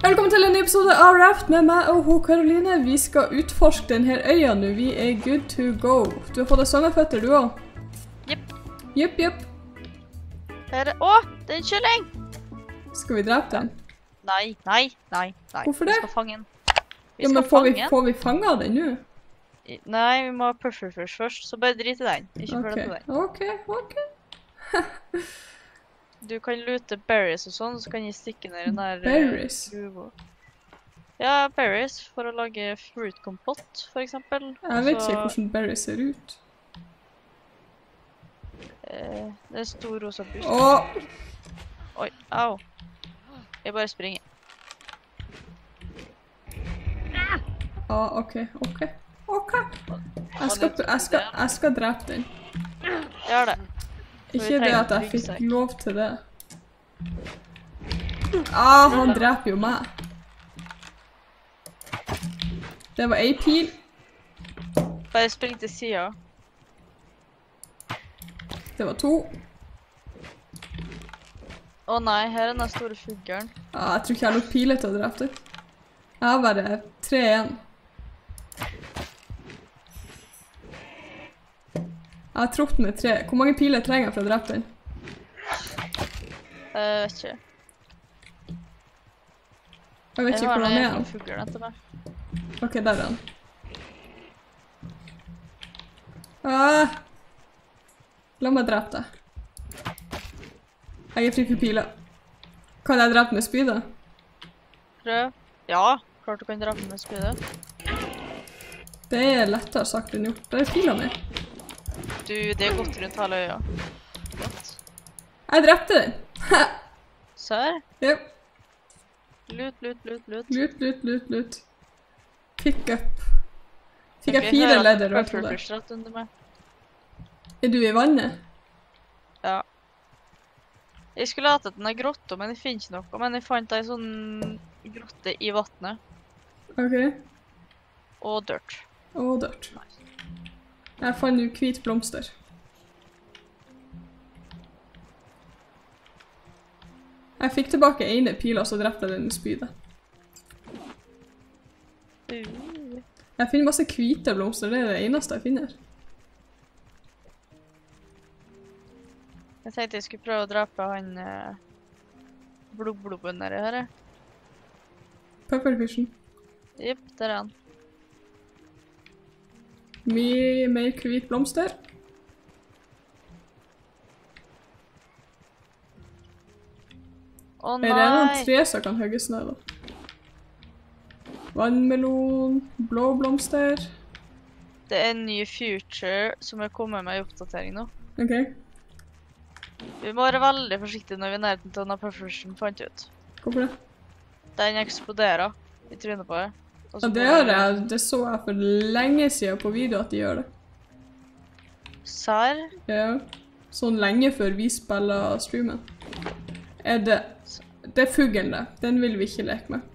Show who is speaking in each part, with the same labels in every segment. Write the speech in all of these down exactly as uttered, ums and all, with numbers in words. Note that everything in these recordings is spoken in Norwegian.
Speaker 1: Velkommen til en ny episode av Raft med meg og hun Karoline. Vi skal utforske denne øya nå. Vi er good to go. Du har fått deg sommerføtter, du også?
Speaker 2: Jepp.
Speaker 1: Jepp, jepp.
Speaker 2: Her er... Å, det er en kylling!
Speaker 1: Skal vi drepe den?
Speaker 2: Nei, nei, nei, nei.
Speaker 1: Hvorfor det?
Speaker 2: Vi skal fange den. Vi
Speaker 1: Ja,
Speaker 2: skal
Speaker 1: men får vi,
Speaker 2: fange den.
Speaker 1: får vi fanget den nå?
Speaker 2: I- Nei, vi må ha pufferfish først, så bare drit i den. Ikke følg
Speaker 1: Ok,
Speaker 2: på den.
Speaker 1: ok, ok.
Speaker 2: Du kan lute berries og sånn, så kan jeg stikke ned i den her... eh,
Speaker 1: Berries?
Speaker 2: gruva. Ja, berries, for å lage fruitkompott, for eksempel.
Speaker 1: Jeg vet
Speaker 2: Og så,
Speaker 1: ikke hvordan berries ser ut.
Speaker 2: eh, det er stor rosa busk.
Speaker 1: Åh!
Speaker 2: Oi, au. Jeg bare springer.
Speaker 1: Ah, ok, ok. Ok. Jeg
Speaker 2: Og
Speaker 1: skal,
Speaker 2: det-
Speaker 1: jeg skal, jeg skal drepe den.
Speaker 2: Gjør det.
Speaker 1: Ikke
Speaker 2: vi
Speaker 1: det
Speaker 2: trenger
Speaker 1: at jeg fikk
Speaker 2: ryggsekk.
Speaker 1: lov til det. Ah, han dreper jo meg. Det var en pil.
Speaker 2: Bare spring til siden.
Speaker 1: Det var to.
Speaker 2: Å nei, her er den store fuglen.
Speaker 1: Ah, jeg tror ikke jeg har nok piler til å drepe det. Jeg har bare tre igjen. Jeg har trådt med tre. Hvor mange piler trenger jeg for å drepe den?
Speaker 2: Jeg vet ikke.
Speaker 1: Jeg vet ikke hvor han er. han.
Speaker 2: Fuglen etter meg.
Speaker 1: Ok, der er han. Ah! La meg drepe deg. Jeg er fri for piler. Kan jeg drepe med spydet?
Speaker 2: Prøv. Ja, klart du kan drepe med spydet.
Speaker 1: Det er lettere sagt enn gjort. Der er piler med.
Speaker 2: Du, det er godt rundt hele øya. Godt.
Speaker 1: Jeg drepte den.
Speaker 2: Sør.
Speaker 1: Yep.
Speaker 2: Lut, lut, lut, lut.
Speaker 1: Lut, lut, lut, lut. Pick up. Fikk jeg
Speaker 2: Ok,
Speaker 1: fire
Speaker 2: her er
Speaker 1: ledder
Speaker 2: det
Speaker 1: rett på det.
Speaker 2: pufferfish rett under meg.
Speaker 1: Er du i vannet?
Speaker 2: Ja. Jeg skulle hatt den der grotta, men jeg finner ikke noe. Men jeg fant en sånn grotte i vattnet.
Speaker 1: Ok.
Speaker 2: Og dirt.
Speaker 1: Og dørt. Jeg fant jo hvit blomster. Jeg fikk tilbake ene pila, så drepte jeg den med spydet.
Speaker 2: Uh.
Speaker 1: Jeg finner masse hvite blomster, det er det eneste jeg finner.
Speaker 2: Jeg tenkte jeg skulle prøve å drepe han eh, blodblobben nedi her.
Speaker 1: Pufferfishen.
Speaker 2: Jepp, der er han.
Speaker 1: Mye mer hvit blomster.
Speaker 2: Å
Speaker 1: Er det noen
Speaker 2: nei!
Speaker 1: tre som kan hugges ned da? Vannmelon, blå blomster.
Speaker 2: Det er en ny future som er kommet med i oppdatering nå.
Speaker 1: Ok.
Speaker 2: Vi må være veldig forsiktige når vi er nærheten til denne pufferfishen fant ut.
Speaker 1: Hvorfor det?
Speaker 2: Den eksploderer i trynet på deg. Og så
Speaker 1: Ja, det
Speaker 2: får
Speaker 1: gjør
Speaker 2: du-
Speaker 1: jeg. Det så jeg for lenge siden på video at de gjør det.
Speaker 2: Serr?
Speaker 1: Ja. Sånn lenge før vi spiller streamen. Er det... Det er fuglen det. Den vil vi ikke leke med.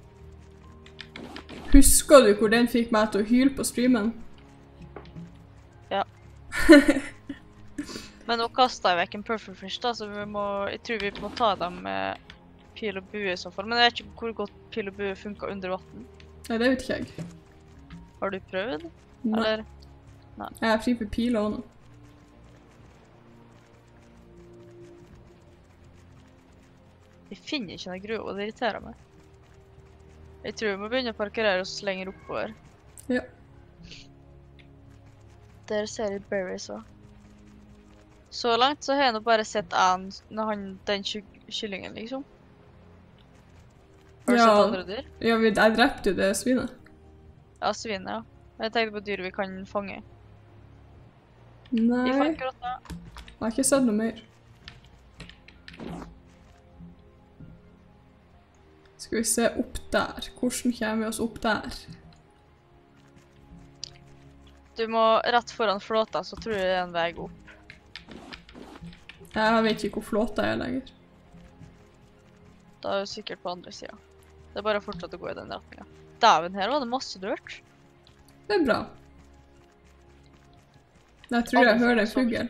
Speaker 1: Husker du hvor den fikk meg til å hyle på streamen?
Speaker 2: Ja. Men nå kastet jeg vekk en pufferfish da, så vi må, jeg tror vi må ta dem med pil og bue i så fall. Men jeg vet ikke hvor godt pil og bue funker under vatten.
Speaker 1: Nei, det vet ikke jeg.
Speaker 2: Har du prøvd?
Speaker 1: Nei.
Speaker 2: Eller?
Speaker 1: Jeg er fri for piler også nå.
Speaker 2: Jeg finner ikke noe gruve, og det irriterer meg. Jeg tror vi må begynne å parkerere oss lenger oppover.
Speaker 1: Ja.
Speaker 2: Der ser jeg berries også. Så langt så har jeg nå bare sett en, når han, den ky- kyllingen liksom. Har du
Speaker 1: Ja.
Speaker 2: sett andre dyr?
Speaker 1: Ja, vi, jeg drepte jo det svinet.
Speaker 2: Ja, svin, ja. Jeg tenkte på dyr vi kan fange.
Speaker 1: Nei,
Speaker 2: Vi
Speaker 1: jeg
Speaker 2: fant grotta.
Speaker 1: har ikke sett noe mer. Skal vi se opp der. Hvordan kommer vi oss opp der?
Speaker 2: Du må rett foran flåta, så tror jeg det er en vei opp.
Speaker 1: Jeg vet ikke hvor flåta er lenger.
Speaker 2: Da er du sikkert på andre siden. Det er bare å fortsette å gå i den retningen. Dæven, her var det masse dirt.
Speaker 1: Det er bra. Jeg tror jeg hører en fugl.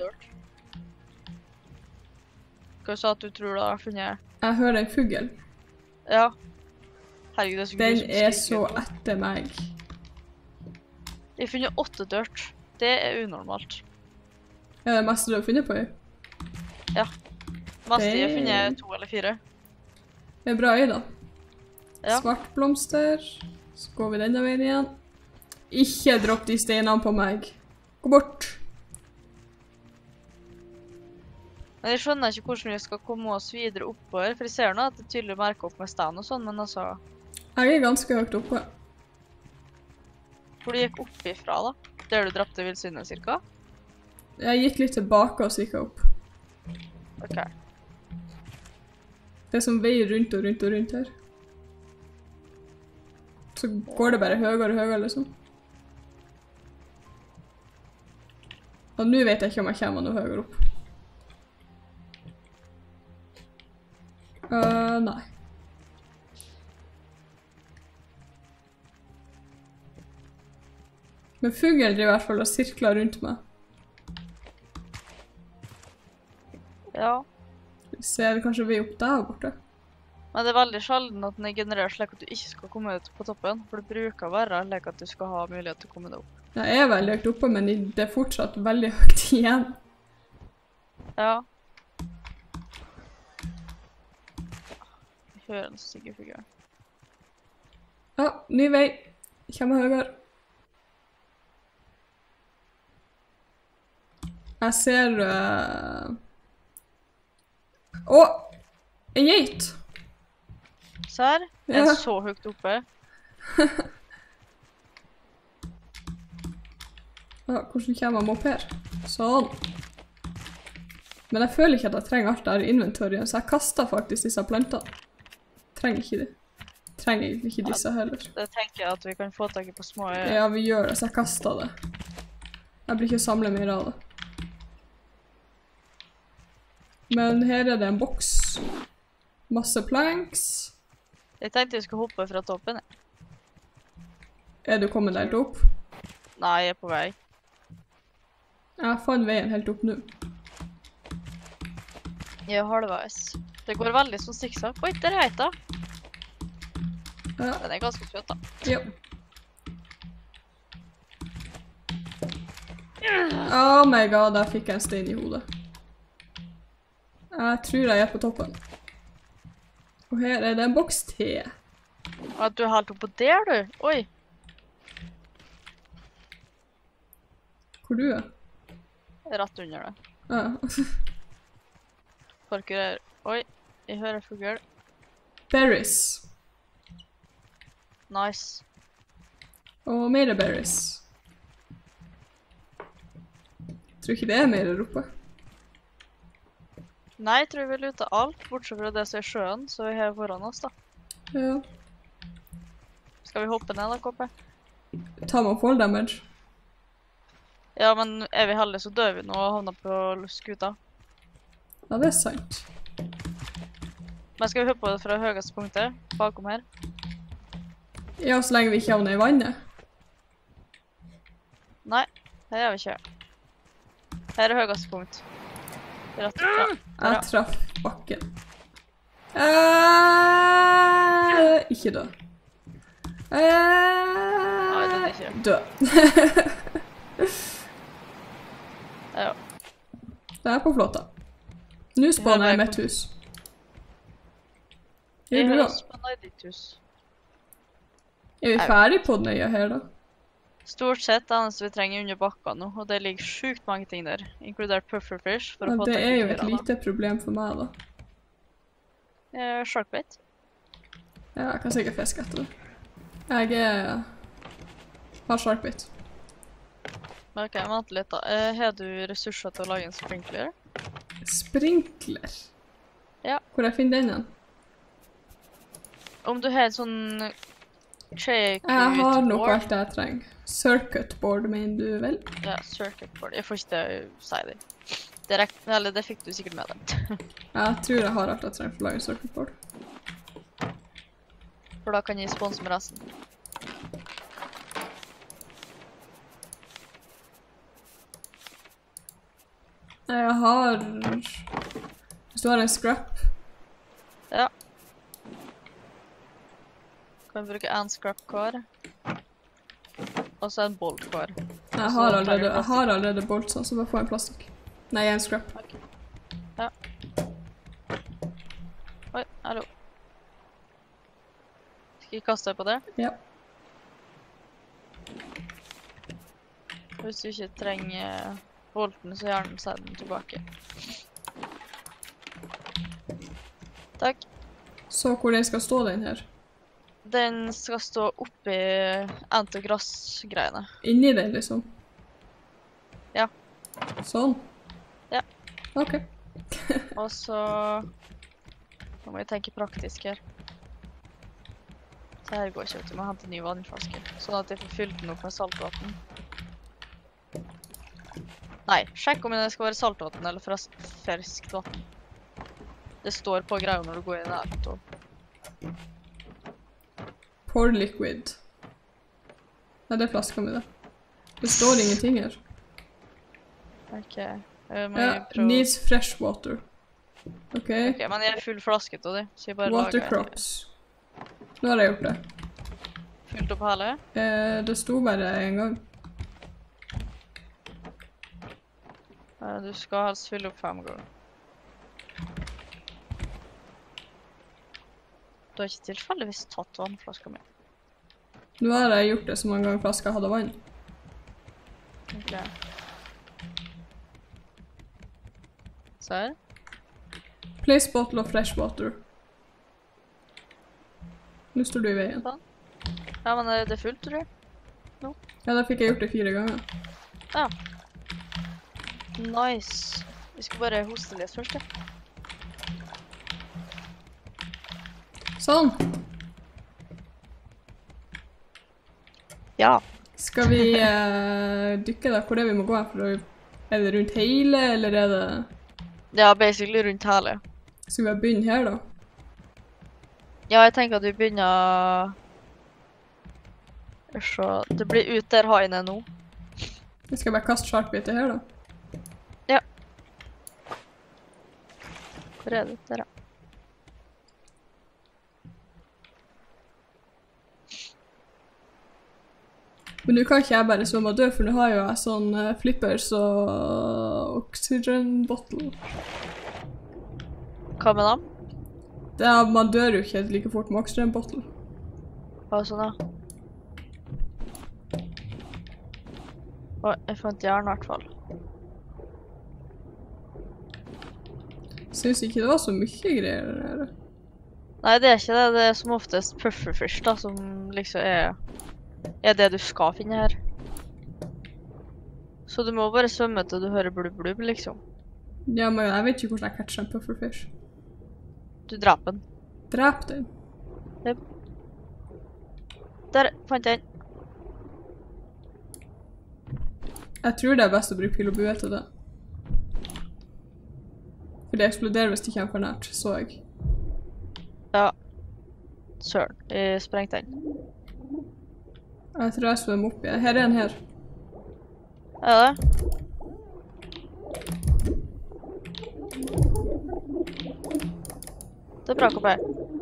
Speaker 2: Hva sa at du tror du har funnet?
Speaker 1: Jeg hører en fugl.
Speaker 2: Ja. Herregud, det er så
Speaker 1: Den
Speaker 2: grusomt
Speaker 1: er
Speaker 2: skriker.
Speaker 1: så etter meg.
Speaker 2: Jeg har funnet åtte dørt. Det er unormalt.
Speaker 1: Er det meste du har funnet på i?
Speaker 2: Ja. Mest jeg har
Speaker 1: Det-
Speaker 2: funnet to eller fire.
Speaker 1: Det er bra i da.
Speaker 2: Ja.
Speaker 1: Svart blomster. Så går vi denne veien igjen. Ikke dropp de steinene på meg. Gå bort.
Speaker 2: Men jeg skjønner ikke hvordan vi skal komme oss videre oppover, for jeg ser nå at det er tydelig merker opp med stand og sånn, men altså,
Speaker 1: Jeg er ganske høyt oppe.
Speaker 2: hvor du gikk opp ifra da? Der du drapte villsynet, cirka?
Speaker 1: Jeg gikk litt tilbake og så gikk jeg opp.
Speaker 2: Ok.
Speaker 1: Det er som vei rundt og rundt og rundt her. Så går det bare høyere og høyere, liksom. Og nå vet jeg ikke om jeg kommer noe høyere opp. Uh, nei. Men fuglen driver i hvert fall og sirkler rundt meg.
Speaker 2: Ja.
Speaker 1: Vi ser kanskje vei opp der borte.
Speaker 2: Men det er veldig sjelden at den er generert slik at du ikke skal komme ut på toppen, for det bruker å være slik at du skal ha mulighet til å komme deg opp.
Speaker 1: Jeg er veldig høyt oppe, men det er fortsatt veldig høyt igjen.
Speaker 2: Ja. Jeg hører en stygge figur.
Speaker 1: Ja, ny vei. Kommer høyere. Jeg ser... Uh... Å! En geit!
Speaker 2: Så her, er
Speaker 1: Ja.
Speaker 2: så høyt oppe.
Speaker 1: Ja, hvordan kommer jeg opp her? Sånn. Men jeg føler ikke at jeg trenger alt der i inventorien, så jeg kastet faktisk disse plantene. Trenger ikke det. Trenger egentlig ikke disse heller.
Speaker 2: Det tenker jeg at vi kan få tak i på små øyer.
Speaker 1: Ja, vi gjør det, så jeg kastet det. Jeg blir ikke samlet mer av det. Men her er det en boks. Masse planks.
Speaker 2: Jeg tenkte vi skulle hoppe fra toppen.
Speaker 1: Er du kommet helt opp?
Speaker 2: Nei, jeg er på vei.
Speaker 1: Jeg fant veien helt opp nå.
Speaker 2: Jeg er halvveis. Det går veldig sånn sikksakk. Oi, der er heita.
Speaker 1: Ja,
Speaker 2: Den er ganske søt da.
Speaker 1: ja. Oh my god, der fikk jeg en stein i hodet. Jeg tror jeg er på toppen. Og her er det en boks te.
Speaker 2: At du er helt oppe der, du. Oi.
Speaker 1: Hvor du er?
Speaker 2: Rett under det.
Speaker 1: Ja.
Speaker 2: Parker her. Oi, jeg hører fugl.
Speaker 1: Berries.
Speaker 2: Nice.
Speaker 1: Og mer berries. Tror ikke det er mer der oppe.
Speaker 2: Nei, jeg tror vi vil ut av alt, bortsett fra det som er sjøen, så vi har foran oss da.
Speaker 1: Ja.
Speaker 2: Skal vi hoppe ned da, Koppe?
Speaker 1: Ta med fall damage.
Speaker 2: Ja, men er vi heldige så dør vi nå og havner på skuta.
Speaker 1: Ja, det er sant.
Speaker 2: Men skal vi hoppe fra høyeste punktet, bakom her?
Speaker 1: Ja, så lenge vi ikke havner i vannet.
Speaker 2: Nei, her er vi ikke. Her er høyeste punkt. Rett og slett.
Speaker 1: Jeg traff bakken. Eh, ikke dø.
Speaker 2: Nei, den er
Speaker 1: Eh,
Speaker 2: ikke.
Speaker 1: dø.
Speaker 2: Ja.
Speaker 1: Det er på flåta. Nå spawner jeg i mitt hus.
Speaker 2: Jeg
Speaker 1: Gjør du
Speaker 2: har
Speaker 1: da?
Speaker 2: også på ditt hus.
Speaker 1: Er vi ferdig på den øya her da?
Speaker 2: Stort sett det eneste vi trenger under bakka nå, og det ligger sjukt mange ting der, inkludert pufferfish, for
Speaker 1: Ja,
Speaker 2: å få
Speaker 1: det
Speaker 2: tak i
Speaker 1: er jo et
Speaker 2: dyra, da.
Speaker 1: lite problem for meg da.
Speaker 2: Eh, Sharkbait.
Speaker 1: Ja, jeg kan sikkert fiske etter det. Jeg er... har sharkbait.
Speaker 2: Men ok, vent litt da. Eh, har du ressurser til å lage en sprinkler?
Speaker 1: Sprinkler?
Speaker 2: Ja.
Speaker 1: Hvor jeg finner den igjen?
Speaker 2: Om du har en sånn check
Speaker 1: Jeg har nok alt det jeg trenger. Circuit board, mener du vel?
Speaker 2: Ja, circuit board. Jeg får ikke det å si det. Det, rek eller, det fikk du sikkert med deg.
Speaker 1: Jeg tror jeg har alt jeg trenger for å lage en circuit board.
Speaker 2: For da kan jeg sponse med resten.
Speaker 1: Jeg har... Hvis du har en scrap,
Speaker 2: Ja. Kan vi bruke en scrap hver. Og så en bolt hver.
Speaker 1: Jeg har allerede, jeg har allerede bolt sånn, så bare få en plastikk. Nei, en scrap.
Speaker 2: Okay. Ja. Oi, hallo. Skal jeg kaste deg på det?
Speaker 1: Ja.
Speaker 2: Hvis du ikke trenger bolten, så gjerne send den tilbake. Takk.
Speaker 1: Så hvor den skal stå, den her?
Speaker 2: Den skal stå oppi en til grassgreiene.
Speaker 1: Inni den, liksom?
Speaker 2: Ja.
Speaker 1: Sånn?
Speaker 2: Ja.
Speaker 1: Ok.
Speaker 2: Og så... Nå må jeg tenke praktisk her. Så her går ikke, vet du. Jeg må hente en ny vannflaske. Sånn at jeg får fylt den opp med saltvatten. Nei, sjekk om det skal være saltvatten eller ferskt vatten. Det står på greia når du går inn her.
Speaker 1: Pour liquid. Nei, det er flaska mi, det. Det står ingenting her.
Speaker 2: Ok. Uh, må
Speaker 1: Ja,
Speaker 2: jeg prøve...
Speaker 1: needs fresh water. Ok.
Speaker 2: Ok, men jeg er full flasket av det, så jeg bare
Speaker 1: Water
Speaker 2: lager...
Speaker 1: crops. Nå har jeg gjort det.
Speaker 2: Fylt opp hele?
Speaker 1: Eh, det sto bare en gang.
Speaker 2: Uh, du skal helst fylle opp fem ganger. Du har ikke tilfeldigvis tatt vannflaska mi.
Speaker 1: Nå har jeg gjort det så mange ganger flaska hadde vann.
Speaker 2: Ok. Så her.
Speaker 1: Place bottle of fresh water. Nå står du i veien.
Speaker 2: Sånn. Ja, men er det fullt, tror du? No.
Speaker 1: Ja, da fikk jeg gjort det fire ganger.
Speaker 2: Ja. Nice. Vi skal bare hoste litt først, ja.
Speaker 1: Sånn.
Speaker 2: Ja.
Speaker 1: Skal vi eh, dykke da? Hvor er vi må gå her? For å, er det rundt hele, eller er det...
Speaker 2: Ja, basically rundt hele.
Speaker 1: Skal vi bare begynne her da?
Speaker 2: Ja, jeg tenker at vi begynner... Så det blir ut der haien er nå.
Speaker 1: Jeg skal bare kaste sharkbiter her da.
Speaker 2: Ja. Hvor er det? Der, ja.
Speaker 1: Men nå kan ikke jeg bare svømme og dø, for nå har jo jeg sånn uh, flippers og oxygen bottle.
Speaker 2: Hva med dem?
Speaker 1: Det er, man dør jo ikke like fort med oxygen bottle.
Speaker 2: Hva sånn, ja. Å, jeg fant jern i hvert fall.
Speaker 1: Synes ikke det var så mye greier her.
Speaker 2: Nei, det er ikke det. Det er som oftest pufferfish da, som liksom er... er det du skal finne her. Så du må bare svømme til du hører blubb-blubb, liksom.
Speaker 1: Ja, men jeg vet ikke hvordan jeg catcher en pufferfish.
Speaker 2: Du dreper den.
Speaker 1: Drep den.
Speaker 2: Yep. Der, fant jeg den.
Speaker 1: Jeg tror det er best å bruke pil og bue til det. For det eksploderer hvis det kommer for nært, så jeg.
Speaker 2: Ja. Søren, jeg sprengte den.
Speaker 1: Jeg tror jeg svømmer opp igjen. Her er en her.
Speaker 2: Er det? Det er bra, K P.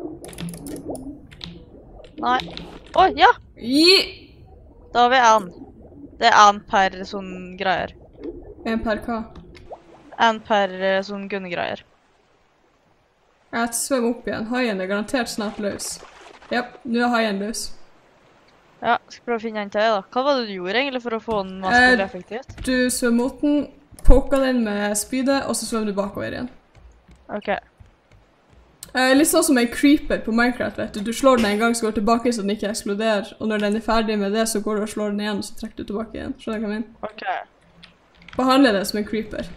Speaker 2: Nei. Oi, ja!
Speaker 1: Gi!
Speaker 2: Da har vi en. Det er en per sånn greier.
Speaker 1: En per hva?
Speaker 2: En per eh, sånn gunnegreier.
Speaker 1: Jeg svømmer opp igjen. Haien er garantert snart løs. Japp, nå er haien løs.
Speaker 2: Ja, skal prøve å finne en til da. Hva var det du gjorde egentlig for å få den mest mulig effektivt?
Speaker 1: Du svømmer mot den, poker den med spydet, og så svømmer du bakover igjen.
Speaker 2: Ok.
Speaker 1: Eh, litt sånn som en creeper på Minecraft, vet du. Du slår den en gang, så går tilbake så den ikke eksploderer. Og når den er ferdig med det, så går du og slår den igjen, og så trekker du tilbake igjen. Skjønner du hva jeg mener?
Speaker 2: Ok.
Speaker 1: Behandle det som en creeper.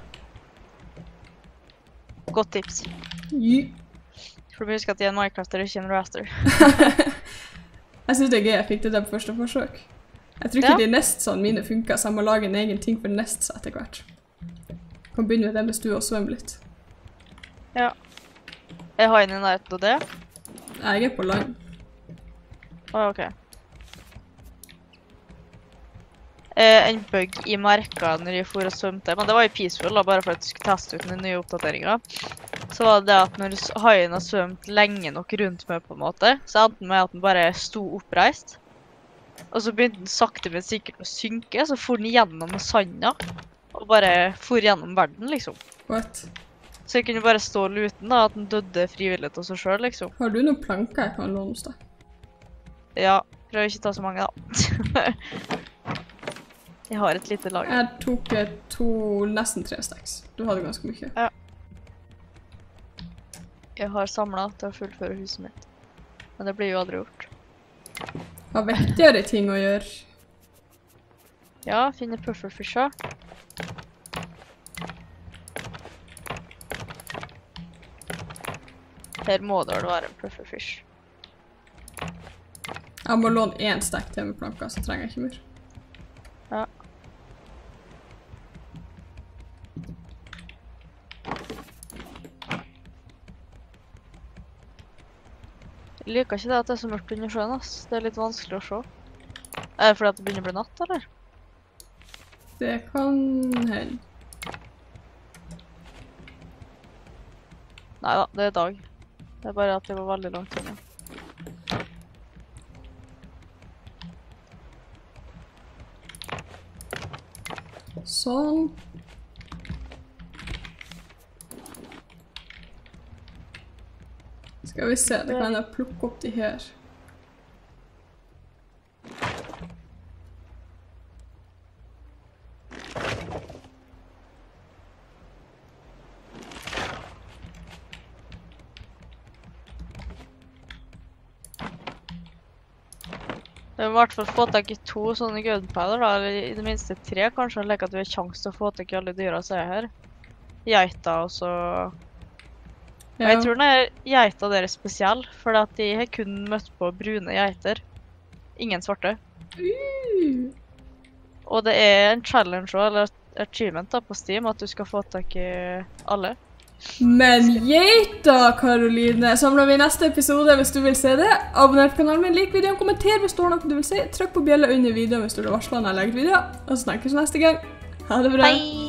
Speaker 2: Godt tips.
Speaker 1: Gi.
Speaker 2: For du husker at jeg er en Minecrafter, ikke en raster.
Speaker 1: Jeg synes det er gøy, jeg fikk det der på første forsøk. Jeg tror ikke
Speaker 2: Ja.
Speaker 1: de nestsene mine funker, så jeg må lage en egen ting for nests etter hvert. Kan begynne med det hvis du også svømmer litt.
Speaker 2: Ja. Jeg har en i nærheten av det.
Speaker 1: Jeg er på land.
Speaker 2: Å, ok. Eh, en bug i merka når jeg for og svømte, men det var jo peaceful da, bare for at jeg skulle teste ut den nye oppdateringen. så var det det at når haien har svømt lenge nok rundt meg på en måte, så endte det med at den bare sto oppreist. Og så begynte den sakte men sikkert å synke, så for den gjennom sanda, og bare for gjennom verden, liksom.
Speaker 1: What?
Speaker 2: Så jeg kunne bare stå og lute den da, at den døde frivillig av seg selv, liksom.
Speaker 1: Har du noen planker jeg kan låne hos deg?
Speaker 2: Ja, prøv ikke å ta så mange da. Jeg har et lite lag.
Speaker 1: Jeg tok to, nesten tre stacks. Du hadde ganske mye.
Speaker 2: Ja. Jeg har samlet til å fullføre huset mitt. Men det blir jo aldri gjort.
Speaker 1: Har viktigere ting å gjøre.
Speaker 2: Ja, finne pufferfisher. Her må det vel være en pufferfish.
Speaker 1: Jeg må låne én stack til med planker, så trenger jeg ikke mer.
Speaker 2: Ja. Jeg liker ikke det at det er så mørkt under sjøen, ass. Det er litt vanskelig å se. Er det fordi at det begynner å bli natt, eller?
Speaker 1: Det kan hende.
Speaker 2: Neida, det er dag. Det er bare at det var veldig langt unna.
Speaker 1: Sånn. Skal vi se, det kan jeg plukke opp de her.
Speaker 2: Vi må i hvert fall få tak i to sånne gunpowder da, eller i det minste tre kanskje, slik at vi har sjanse til å få tak i alle dyra som er her. Geita og så... Ja. Jeg tror den geita der er spesiell, for at de har kun møtt på brune geiter. Ingen svarte.
Speaker 1: Uh.
Speaker 2: Og det er en challenge også, eller et achievement da, på Steam, at du skal få tak i alle.
Speaker 1: Men geita, Karoline, samler vi i neste episode hvis du vil se det. Abonner på kanalen min, lik videoen, kommenter hvis det er noe du vil si. Trykk på bjella under videoen hvis du vil varsle når jeg legger videoer. Og så snakkes neste gang. Ha det bra.
Speaker 2: Hei!